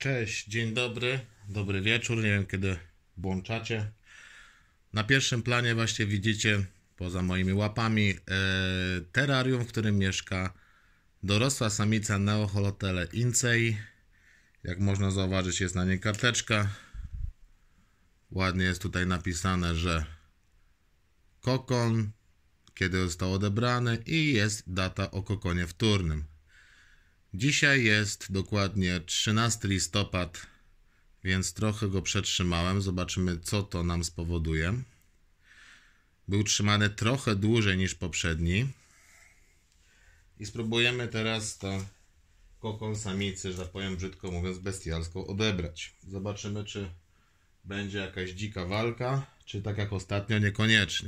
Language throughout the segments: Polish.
Cześć, dzień dobry, dobry wieczór, nie wiem kiedy włączacie. Na pierwszym planie właśnie widzicie, poza moimi łapami, terrarium, w którym mieszka dorosła samica Neoholotele incei. Jak można zauważyć, jest na niej karteczka. Ładnie jest tutaj napisane, że kokon, kiedy został odebrany i jest data o kokonie wtórnym. Dzisiaj jest dokładnie 13 listopad, więc trochę go przetrzymałem. Zobaczymy, co to nam spowoduje. Był trzymany trochę dłużej niż poprzedni. I spróbujemy teraz to kokon samicy, że tak powiem brzydko mówiąc, bestialską odebrać. Zobaczymy, czy będzie jakaś dzika walka, czy tak jak ostatnio niekoniecznie.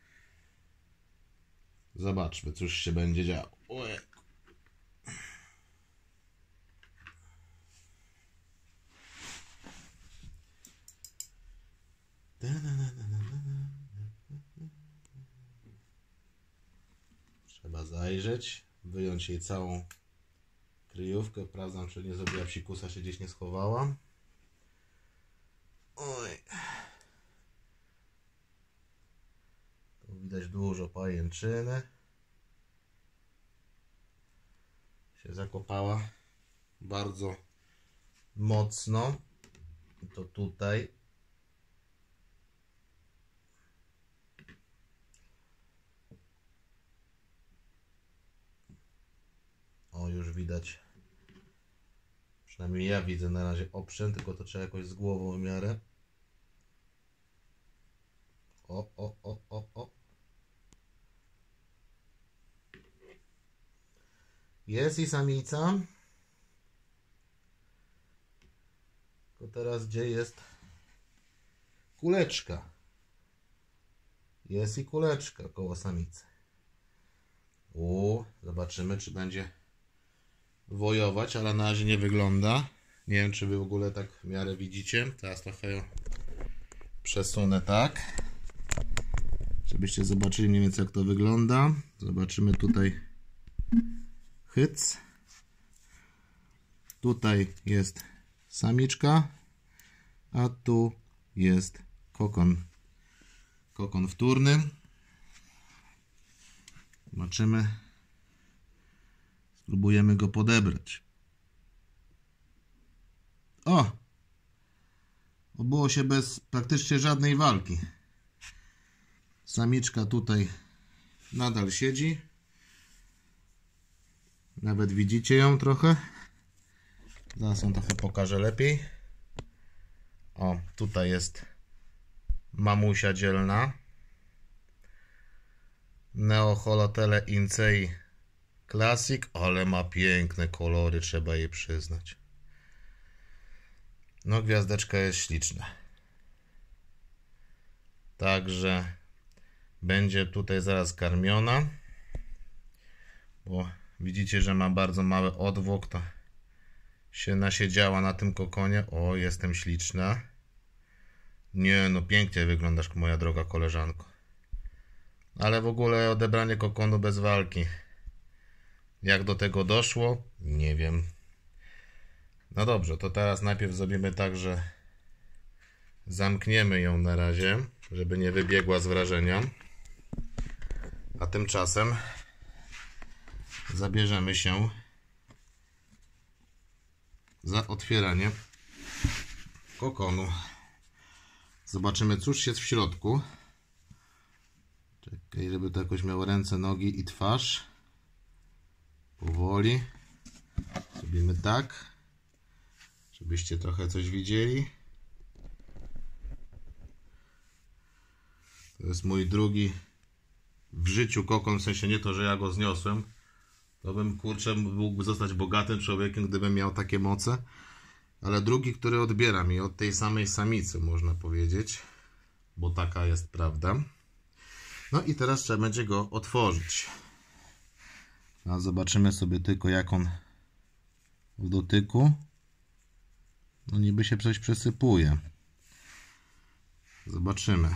Zobaczmy, cóż się będzie działo. Trzeba zajrzeć, wyjąć jej całą kryjówkę. Sprawdzam, czy nie zrobiła psikusa, się gdzieś nie schowała. Oj. Tu widać dużo pajęczyny. Się zakopała bardzo mocno. I to tutaj. O, już widać. Przynajmniej ja widzę na razie oprzęt, tylko to trzeba jakoś z głową w miarę. O. Jest i samica. Tylko teraz gdzie jest kuleczka? Jest i kuleczka koło samicy. Zobaczymy, czy będzie wojować, ale na razie nie wygląda. Nie wiem, czy wy w ogóle tak w miarę widzicie. Teraz trochę ją przesunę tak, żebyście zobaczyli mniej więcej, jak to wygląda. Zobaczymy tutaj hyc. Tutaj jest samiczka, a tu jest kokon. Kokon wtórny. Zobaczymy. Spróbujemy go podebrać. Obyło się bez praktycznie żadnej walki. Samiczka tutaj nadal siedzi. Nawet widzicie ją trochę. Zaraz ją trochę pokażę lepiej. Tutaj jest mamusia dzielna. Neoholotele incei Classic, ale ma piękne kolory, trzeba jej przyznać. No, gwiazdeczka jest śliczna. Także będzie tutaj zaraz karmiona. Bo widzicie, że ma bardzo mały odwłok. To się nasiedziała na tym kokonie. Jestem śliczna. Nie, no pięknie wyglądasz, moja droga koleżanko. Ale w ogóle odebranie kokonu bez walki. Jak do tego doszło? Nie wiem. No dobrze, to teraz najpierw zrobimy tak, że zamkniemy ją na razie, żeby nie wybiegła z wrażenia. A tymczasem zabierzemy się za otwieranie kokonu. Zobaczymy, cóż jest w środku. Czekaj, żeby to jakoś miało ręce, nogi i twarz. Powoli. Zrobimy tak, żebyście trochę coś widzieli. To jest mój drugi w życiu kokon, w sensie nie to, że ja go zniosłem. To bym, kurczę, mógłby zostać bogatym człowiekiem, gdybym miał takie moce. Ale drugi, który odbiera mi od tej samej samicy, można powiedzieć. Bo taka jest prawda. No i teraz trzeba będzie go otworzyć. A zobaczymy sobie tylko, jak on w dotyku. No niby się coś przesypuje. Zobaczymy.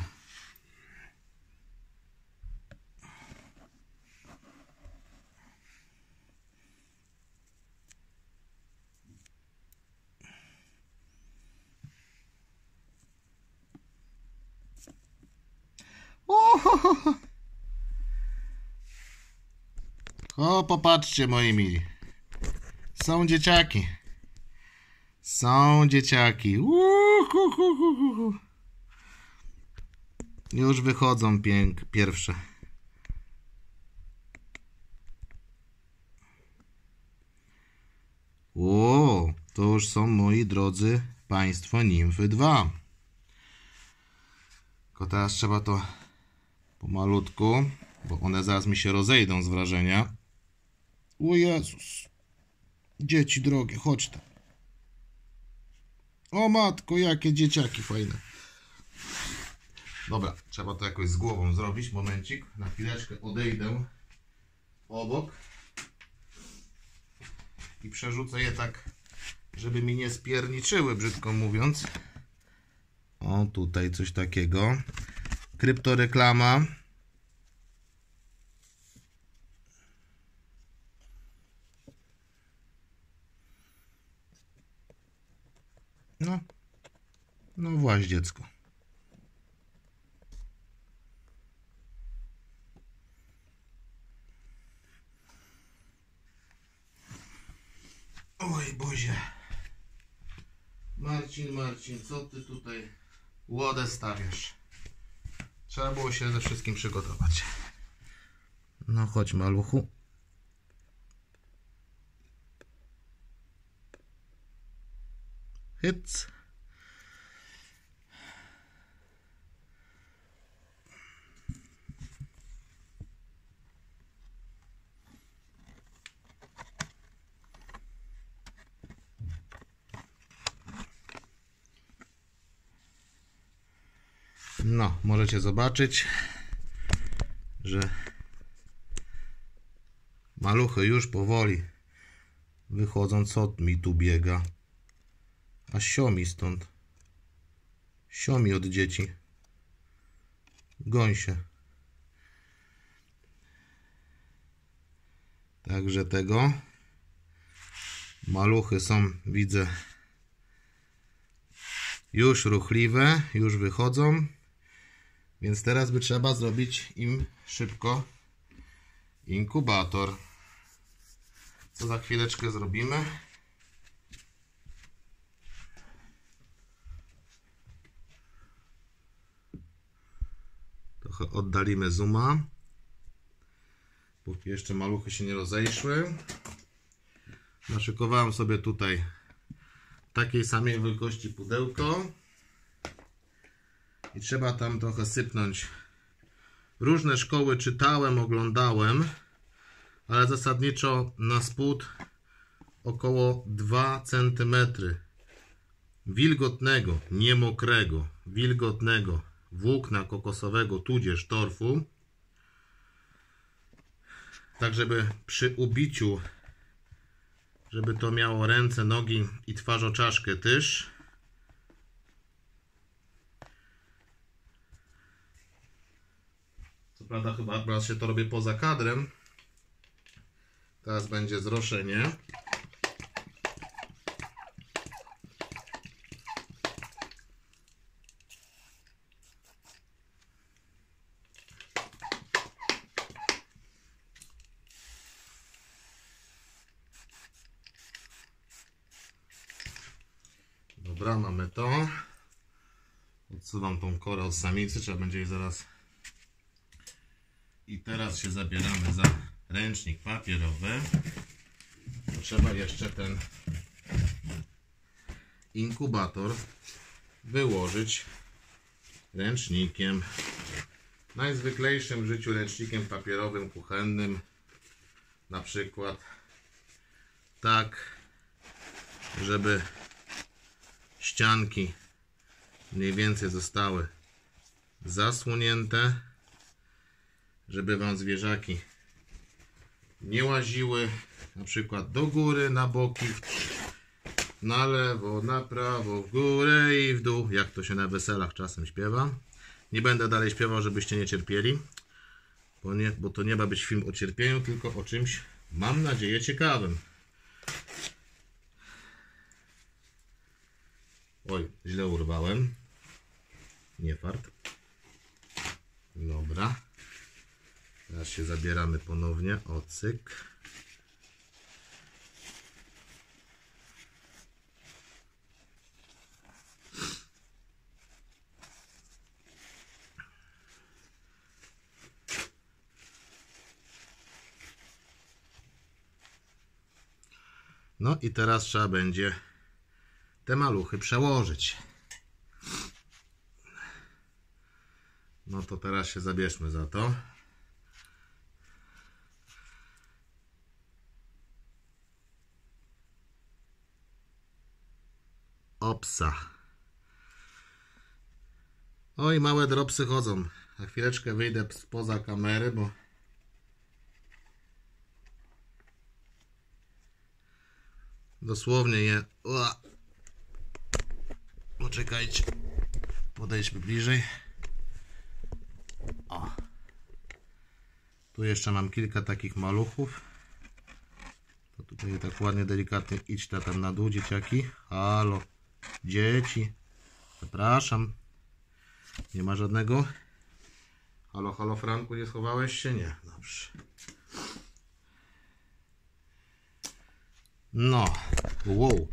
O, popatrzcie, moi mili. Są dzieciaki. Są dzieciaki. Już wychodzą pierwsze. O, to już są, moi drodzy państwo, nimfy 2. Tylko teraz trzeba to pomalutku, bo one zaraz mi się rozejdą z wrażenia. O Jezus. Dzieci drogie, chodź tam. O matko, jakie dzieciaki fajne. Dobra, trzeba to jakoś z głową zrobić. Momencik, na chwileczkę odejdę obok i przerzucę je tak, żeby mi nie spierniczyły, brzydko mówiąc. O, tutaj coś takiego. Kryptoreklama. No właśnie, dziecko. Oj Boże. Marcin, co ty tutaj łodę stawiasz? Trzeba było się ze wszystkim przygotować. No chodź, maluchu. Hyc. No, możecie zobaczyć, że maluchy już powoli wychodzą. Co mi tu biega? A siomi stąd. Siomi od dzieci. Goń się. Także tego. Maluchy są, widzę, już ruchliwe, już wychodzą. Więc teraz by trzeba zrobić im szybko inkubator. Co za chwileczkę zrobimy. Trochę oddalimy zooma, póki jeszcze maluchy się nie rozejszły. Naszykowałem sobie tutaj takiej samej wielkości pudełko i trzeba tam trochę sypnąć. Różne szkoły czytałem, oglądałem, ale zasadniczo na spód około 2 cm wilgotnego, nie mokrego, wilgotnego włókna kokosowego tudzież torfu, tak żeby przy ubiciu, żeby to miało ręce, nogi i twarzoczaszkę też. Co prawda chyba teraz się to robię poza kadrem. Teraz będzie zroszenie. Dobra, mamy to. Odsuwam tą korę od samicy, trzeba będzie jej zaraz. I teraz się zabieramy za ręcznik papierowy. Trzeba jeszcze ten inkubator wyłożyć ręcznikiem. Najzwyklejszym w życiu ręcznikiem papierowym, kuchennym. Na przykład tak, żeby ścianki mniej więcej zostały zasłonięte, żeby wam zwierzaki nie łaziły na przykład do góry, na boki, na lewo, na prawo, w górę i w dół, jak to się na weselach czasem śpiewa. Nie będę dalej śpiewał, żebyście nie cierpieli, bo to nie ma być film o cierpieniu, tylko o czymś, mam nadzieję, ciekawym. Oj, źle urwałem. Nie fart. Dobra. Teraz się zabieramy ponownie. O, cyk. No i teraz trzeba będzie te maluchy przełożyć. No to teraz się zabierzmy za to. Opsa. Oj, małe dropsy chodzą. Na chwileczkę wyjdę spoza kamery, bo dosłownie je... Poczekajcie. Podejdźmy bliżej. O. Tu jeszcze mam kilka takich maluchów. To tutaj je tak ładnie, delikatnie idź tam na dół, dzieciaki. Halo. Dzieci. Zapraszam. Nie ma żadnego. Halo, halo Franku, nie schowałeś się? Nie. Dobrze. No. Wow.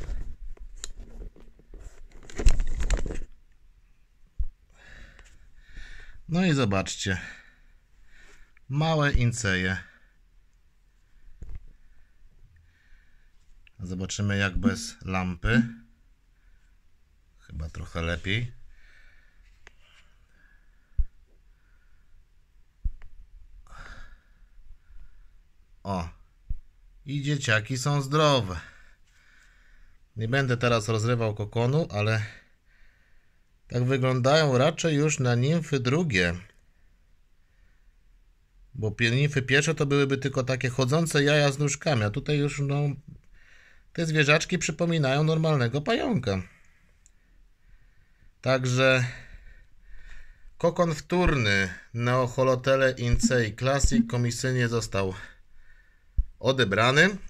No i zobaczcie. Małe inceje. Zobaczymy jak bez lampy. Chyba trochę lepiej. O. I dzieciaki są zdrowe. Nie będę teraz rozrywał kokonu, ale tak wyglądają raczej już na nimfy drugie. Bo nimfy pierwsze to byłyby tylko takie chodzące jaja z nóżkami, a tutaj już no te zwierzaczki przypominają normalnego pająka. Także kokon wtórny Neoholotele incei Classic komisyjnie został odebrany.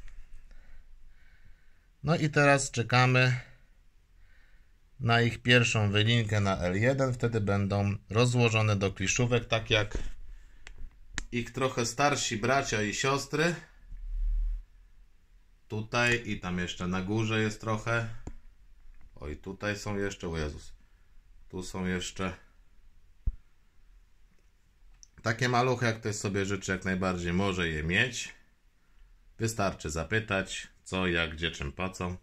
No i teraz czekamy na ich pierwszą wylinkę na L1. Wtedy będą rozłożone do kliszówek, tak jak ich trochę starsi bracia i siostry. Tutaj i tam jeszcze na górze jest trochę. Oj, tutaj są jeszcze, o Jezus. Tu są jeszcze takie maluchy, jak ktoś sobie życzy, jak najbardziej może je mieć. Wystarczy zapytać, co, jak, gdzie, czym, po co.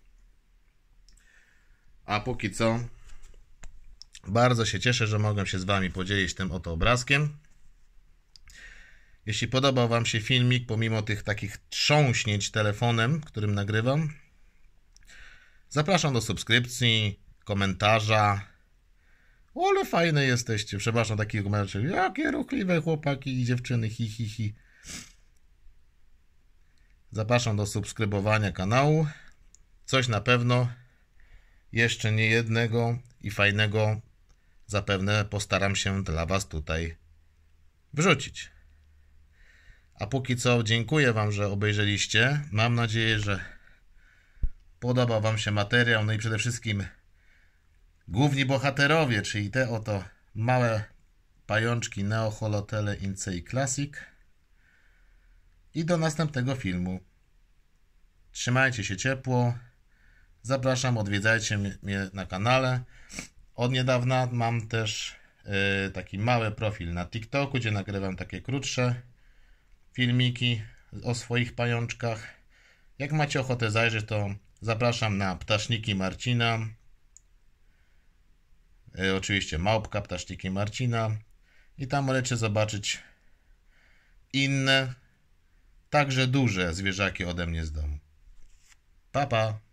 A póki co, bardzo się cieszę, że mogłem się z Wami podzielić tym oto obrazkiem. Jeśli podobał Wam się filmik, pomimo tych takich trząśnięć telefonem, którym nagrywam, zapraszam do subskrypcji, komentarza. O, ale fajne jesteście. Przepraszam, taki komentarz. Jakie ruchliwe chłopaki i dziewczyny, hi, hi, hi. Zapraszam do subskrybowania kanału. Coś na pewno jeszcze nie jednego i fajnego zapewne postaram się dla Was tutaj wrzucić. A póki co dziękuję Wam, że obejrzeliście. Mam nadzieję, że podobał Wam się materiał. No i przede wszystkim główni bohaterowie, czyli te oto małe pajączki Neoholotele incei Classic. I do następnego filmu. Trzymajcie się ciepło. Zapraszam, odwiedzajcie mnie na kanale. Od niedawna mam też taki mały profil na TikToku, gdzie nagrywam takie krótsze filmiki o swoich pajączkach. Jak macie ochotę zajrzeć, to zapraszam na Ptaszniki Marcina. Oczywiście małpka, Ptaszniki Marcina. I tam możecie zobaczyć inne, także duże zwierzaki ode mnie z domu. Pa, pa!